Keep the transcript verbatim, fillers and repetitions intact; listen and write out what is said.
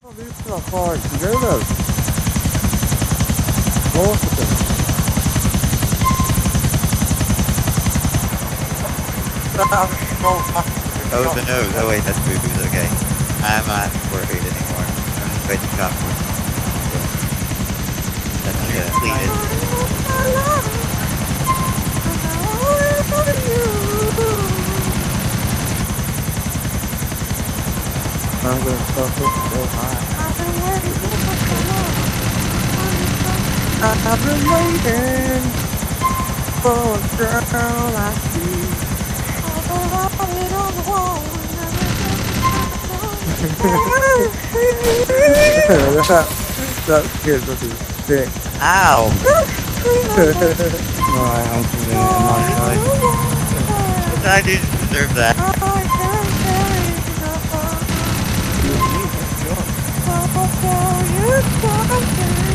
Oh, these are hard to get those. Both of them. Oh, the nose. Oh, wait, that's boo-boos. Okay. I'm not worried anymore. I'm just waiting to come. That's completed. I'm gonna stop it so high. I've been waiting for a girl like you. that, that scared me sick. Ow! Alright, I'm feeling it on my side. I do deserve that. You, me, that's yours.